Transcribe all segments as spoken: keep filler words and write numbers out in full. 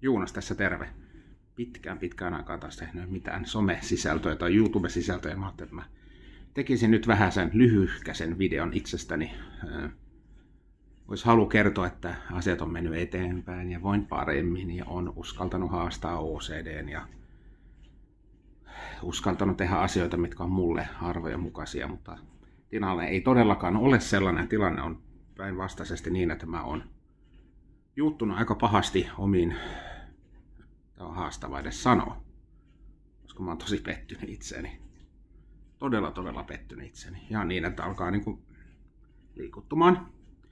Juunas tässä terve. Pitkään pitkään aikaan taas tehnyt mitään some-sisältöä tai YouTube-sisältöä. Mä ajattelin, että mä tekisin nyt vähän sen lyhyhkäisen videon itsestäni. Olisi halu kertoa, että asiat on mennyt eteenpäin ja voin paremmin ja on uskaltanut haastaa O C D:n ja uskaltanut tehdä asioita, mitkä on mulle arvojen mukaisia, mutta tilanne ei todellakaan ole sellainen. Tilanne on päinvastaisesti niin, että mä oon juuttunut aika pahasti omiin, tämä on haastava edes sanoa, koska mä oon tosi pettynyt itseeni. Todella, todella pettynyt itseeni. Ja niin, että alkaa niinku liikuttumaan.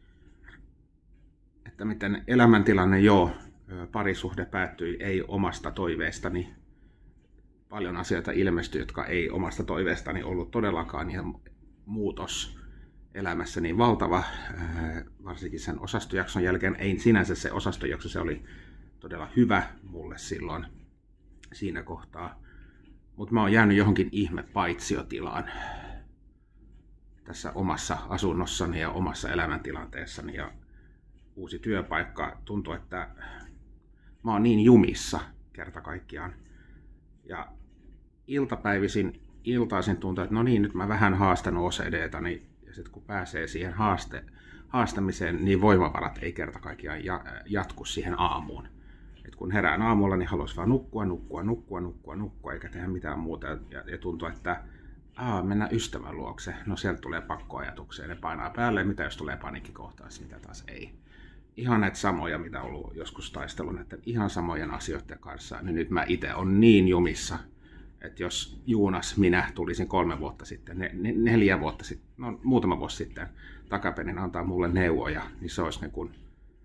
Että miten elämäntilanne joo, parisuhde päättyi ei omasta toiveestani. Paljon asioita ilmestyi, jotka ei omasta toiveestani ollut todellakaan. Ja muutos elämässä niin valtava, varsinkin sen osastojakson jälkeen. Ei sinänsä se osastojakso, se oli todella hyvä mulle silloin siinä kohtaa. Mutta mä oon jäänyt johonkin ihme paitsiotilaan tässä omassa asunnossani ja omassa elämäntilanteessani. Ja uusi työpaikka tuntuu, että mä oon niin jumissa kerta kaikkiaan. Ja iltapäivisin, iltaisin tuntuu, että no niin, nyt mä vähän haastan O C D:täni. Ja sitten kun pääsee siihen haaste, haastamiseen, niin voimavarat ei kerta kaikkiaan jatku siihen aamuun. Et kun herään aamulla, niin haluaisi vaan nukkua, nukkua, nukkua, nukkua, nukkua, eikä tehdä mitään muuta. Ja, ja tuntuu, että aa, mennään ystävän luokse. No sieltä tulee pakkoajatuksia, ne painaa päälle. Mitä jos tulee paniikkikohtaus, mitä taas ei. Ihan näitä samoja, mitä on ollut joskus taistelun, että ihan samojen asioiden kanssa. Niin nyt mä itse on niin jumissa, että jos Juunas, minä tulisin kolme vuotta sitten, ne, ne, neljä vuotta sitten, no muutama vuosi sitten takaperin antaa mulle neuvoja, niin se olisi niin kuin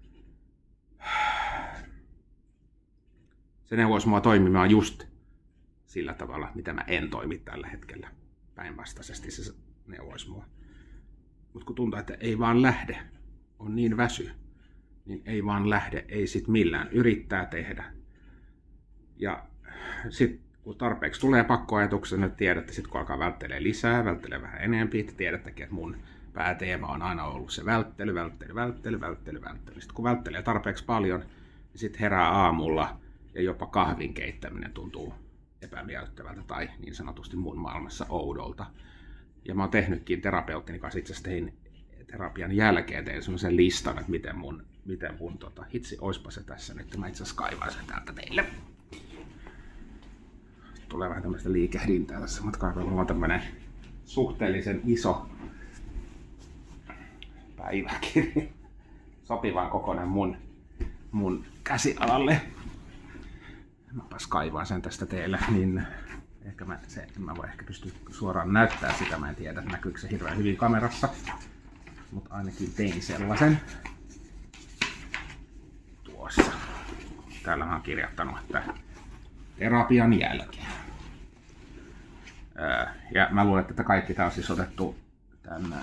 se neuvoisi mua toimimaan just sillä tavalla, mitä mä en toimi tällä hetkellä. Päinvastaisesti se neuvoisi mua. Mutta kun tuntuu, että ei vaan lähde, on niin väsy, niin ei vaan lähde, ei sit millään. Yrittää tehdä. Ja sitten kun tarpeeksi tulee pakkoajatuksia, niin tiedätte, sit kun alkaa välttelee lisää, välttelee vähän enemmän, että tiedättekin, että mun pääteema on aina ollut se välttely, välttely, välttely, välttely, välttely. Sitten kun välttelee tarpeeksi paljon, niin sitten herää aamulla ja jopa kahvin keittäminen tuntuu epämiellyttävältä tai niin sanotusti mun maailmassa oudolta. Ja mä oon tehnytkin terapeuttini kanssa, itse asiassa tein terapian jälkeen, tein semmoisen listan, että miten mun, miten mun tota, hitsi, oispa se tässä nyt, mä itse asiassa kaivaan sen täältä teille. Tulee vähän tämmöistä liikehdintää tässä matkaa, mulla on tämmönen suhteellisen iso päiväkirja, sopivan kokoinen mun, mun käsialalle. Mäpäs kaivaan sen tästä teille, niin ehkä mä, se, mä voin ehkä pysty suoraan näyttää sitä, mä en tiedä näkyykö se hirveän hyvin kamerassa, mutta ainakin tein sellaisen tuossa. Täällä mä oon kirjoittanut, että terapian jälkeen. Ja mä luulen, että kaikki tää on siis otettu tämän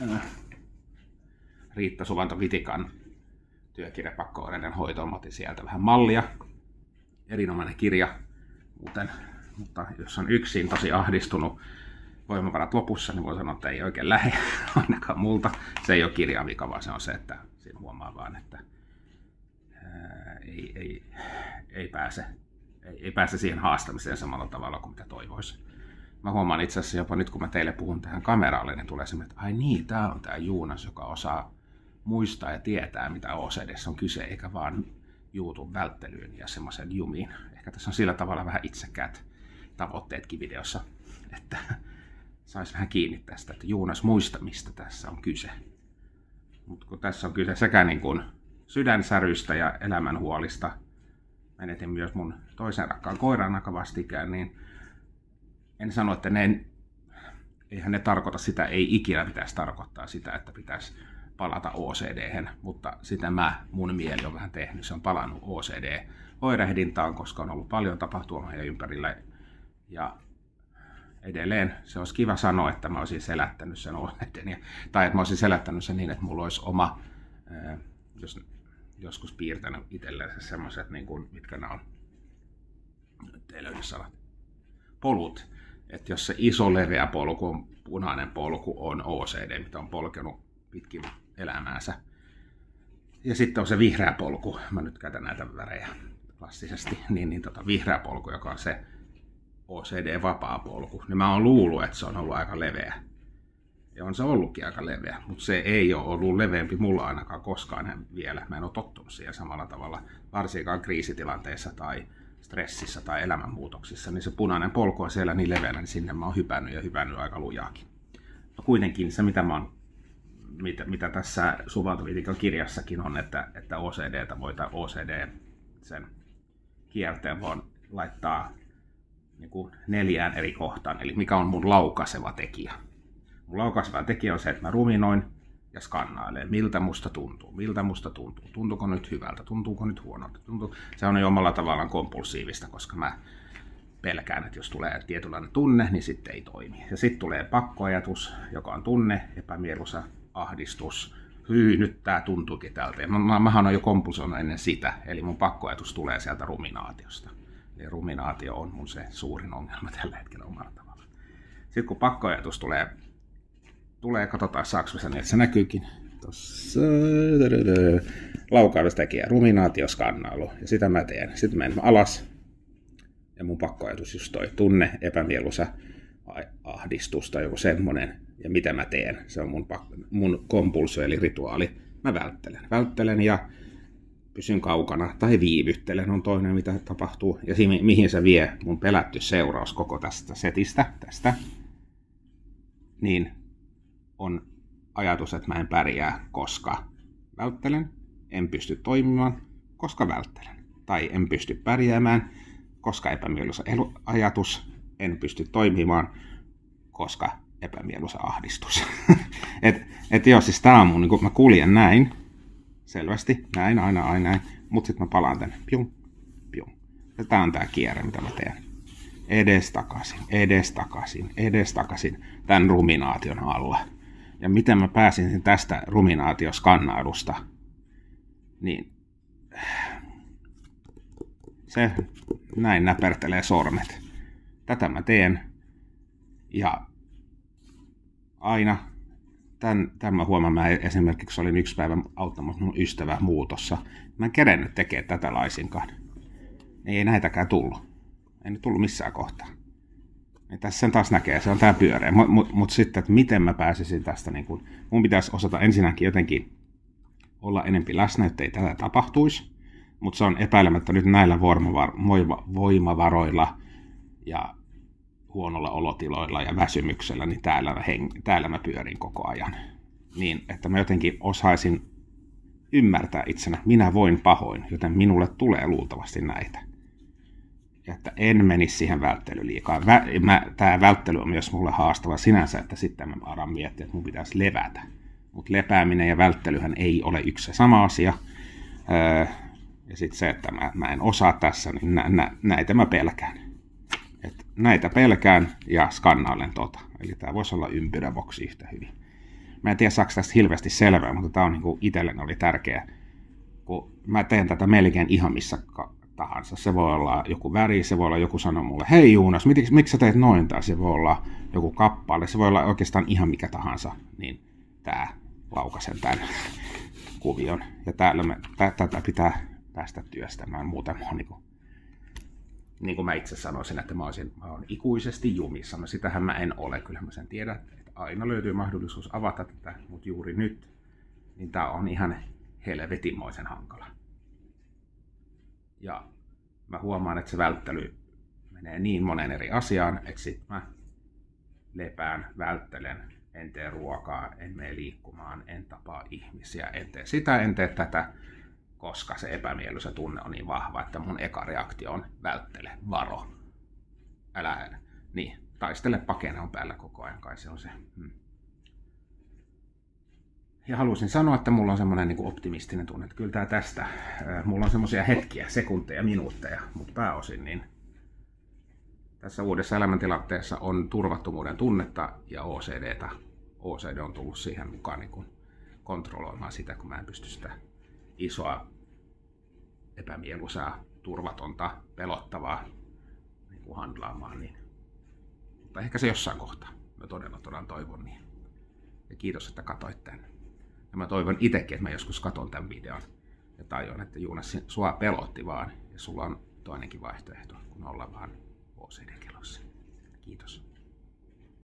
Riitta Suvanto-Vitikan työkirja Pakko-oireiden hoitoon. Mä otin sieltä vähän mallia. Erinomainen kirja, muuten, mutta jos on yksin tosi ahdistunut, voimavarat lopussa, niin voi sanoa, että ei oikein lähde ainakaan multa. Se ei ole kirjan vika, vaan se on se, että siinä huomaa vaan, että ää, ei, ei, ei, pääse, ei, ei pääse siihen haastamiseen samalla tavalla kuin mitä toivoisi. Mä huomaan itse asiassa jopa nyt, kun mä teille puhun tähän kameralle, niin tulee semmoinen, että ai niin, tää on tää Juunas, joka osaa muistaa ja tietää, mitä O C D:ssä on kyse, eikä vaan juutun välttelyyn ja semmoisen jumiin. Ehkä tässä on sillä tavalla vähän itsekäät tavoitteetkin videossa, että saisi vähän kiinni tästä, että Juunas muista, mistä tässä on kyse. Mutta kun tässä on kyse sekä niin kuin sydänsärystä ja elämänhuolista, menetin myös mun toisen rakkaan koiran aika vastikään, niin en sano, että ne, eihän ne tarkoita sitä, ei ikinä pitäisi tarkoittaa sitä, että pitäisi palata O C D:hen, mutta sitä mä, mun mieli on vähän tehnyt. Se on palannut O C D-oirehdintaan, koska on ollut paljon tapahtumia ympärillä. Ja edelleen se olisi kiva sanoa, että mä olisin selättänyt sen O C D:n, tai että mä olisin selättänyt sen niin, että mulla olisi oma, jos joskus piirtänyt itselleen semmoiset, niin kuin, mitkä nämä on, ettei löydy sanat, polut. Että jos se iso leveä polku, punainen polku on O C D, mitä on polkenut pitkin elämäänsä. Ja sitten on se vihreä polku. Mä nyt käytän näitä värejä. klassisesti, niin, niin tota, vihreä polku, joka on se O C D-vapaa polku, niin mä oon luullut, että se on ollut aika leveä. Ja on se ollutkin aika leveä, mutta se ei ole ollut leveämpi mulla ainakaan koskaan vielä. Mä en ole tottunut siihen samalla tavalla, varsinkaan kriisitilanteissa tai stressissä tai elämänmuutoksissa, niin se punainen polku on siellä niin leveänä, niin sinne mä oon hypännyt ja hypännyt aika lujaakin. No kuitenkin se, mitä, mä oon, mitä, mitä tässä suvaltoviitikon kirjassakin on, että, että O C D:tä voi, tai O C D sen kierteen voi laittaa niin kuin neljään eri kohtaan, eli mikä on mun laukaiseva tekijä. Mun laukaiseva tekijä on se, että mä ruminoin ja skannailen, miltä musta tuntuu, miltä musta tuntuu, tuntuuko nyt hyvältä, tuntuuko nyt huonolta. Tuntuu. Se on jo omalla tavallaan kompulsiivista, koska mä pelkään, että jos tulee tietynlainen tunne, niin sitten ei toimi. Ja sitten tulee pakkoajatus, joka on tunne, epämieluisa ahdistus, hyy, nyt tää tuntuukin tältä. Ja mä, mähän on jo kompulsoinut ennen sitä, eli mun pakkoajatus tulee sieltä ruminaatiosta. Eli ruminaatio on mun se suurin ongelma tällä hetkellä omalla tavalla. Sitten kun pakkoajatus tulee, tulee katsotaan saaks mä sen, että se näkyykin. Tuossa laukaudustekijä, ruminaatio, skannailu, ja sitä mä teen. Sitten menen alas, ja mun pakkoajatus just toi tunne, epämieluisa ahdistus tai joku semmonen, ja mitä mä teen. Se on mun, mun kompulsio eli rituaali. Mä välttelen. Välttelen ja pysyn kaukana tai viivyttelen on toinen, mitä tapahtuu. Ja siihen, mihin se vie mun pelätty seuraus koko tästä setistä, tästä, niin on ajatus, että mä en pärjää, koska välttelen, en pysty toimimaan, koska välttelen. Tai en pysty pärjäämään, koska epämieluisa ajatus, en pysty toimimaan, koska epämieluisa ahdistus. et, et joo, siis tää on mun, niin kun mä kuljen näin, selvästi, näin, aina, aina näin, mutta sitten mä palaan tänne, pium, pium. Ja tää on tää kierre, mitä mä teen. Edes takaisin, edes takaisin, edes takaisin tämän ruminaation alla. Ja miten mä pääsin tästä ruminaatioskannailusta, niin se näin näpertelee sormet. Tätä mä teen. Ja aina, tämän, tämän mä huomaan, mä esimerkiksi olin yksi päivä auttamassa mun ystävää muutossa. Mä en kerennyt tekemään tätä laisinkaan. Ei näitäkään tullut. Ei nyt tullut missään kohtaa. Ja tässä sen taas näkee, se on tää pyöreä. Mutta mut, mut sitten, että miten mä pääsisin tästä, niin kun, mun pitäisi osata ensinnäkin jotenkin olla enempi läsnä, ettei tätä tapahtuisi. Mutta se on epäilemättä nyt näillä voimavaroilla ja huonolla olotiloilla ja väsymyksellä, niin täällä, heng- täällä mä pyörin koko ajan. Niin, että mä jotenkin osaisin ymmärtää itsenä, minä voin pahoin, joten minulle tulee luultavasti näitä. Ja että en menisi siihen välttelyyn liikaa. Vä- mä, tää välttely on myös mulle haastava sinänsä, että sitten mä alan miettiä, että mun pitäisi levätä. Mutta lepääminen ja välttelyhän ei ole yksi sama asia. Öö, ja sitten se, että mä, mä en osaa tässä, niin nä- nä- näitä mä pelkään. Et näitä pelkään ja skannailen tota. Eli tää voisi olla ympyräboksi yhtä hyvin. Mä en tiedä, saako tästä hilveästi selvää, mutta tää on niinku itselleni oli tärkeä. Kun mä teen tätä melkein ihan missä tahansa. Se voi olla joku väri, se voi olla joku sanoo mulle, hei Juunas, miksi, miksi sä teet noin? Tai se voi olla joku kappale, se voi olla oikeastaan ihan mikä tahansa. Niin tää laukasen tämän kuvion. Ja täällä me, t- tätä pitää päästä työstämään. Muuten mä oon niin kuin, niin kuin mä itse sanoisin, että mä, olisin, mä oon ikuisesti jumissa. No sitähän mä en ole, kyllä mä sen tiedän, että aina löytyy mahdollisuus avata tätä, mutta juuri nyt, niin tää on ihan helvetinmoisen hankala. Ja mä huomaan, että se välttely menee niin monen eri asiaan, että sit mä lepään, välttelen, en tee ruokaa, en mene liikkumaan, en tapaa ihmisiä, en tee sitä, en tee tätä, koska se epämieluisa tunne on niin vahva, että mun eka reaktio on välttele, varo, älä, niin, taistele, pakene on päällä koko ajan, kai se on se. Hmm. Ja halusin sanoa, että mulla on semmoinen niin kuin optimistinen tunne, että kyllä tää tästä, mulla on semmoisia hetkiä, sekunteja, minuutteja, mutta pääosin niin tässä uudessa elämäntilanteessa on turvattomuuden tunnetta ja O C D:tä. O C D on tullut siihen mukaan niin kuin kontrolloimaan sitä, kun mä en pysty sitä isoa, epämieluisaa, turvatonta, pelottavaa niin kuin handlaamaan. Niin. Mutta ehkä se jossain kohtaa. Mä todella todella toivon niin. Ja kiitos, että katsoit tämän. Ja mä toivon itsekin, että mä joskus katon tämän videon ja tajun, että Juunas, sua pelotti vaan. ja sulla on toinenkin vaihtoehto, kun olla vaan O C D-kelossa.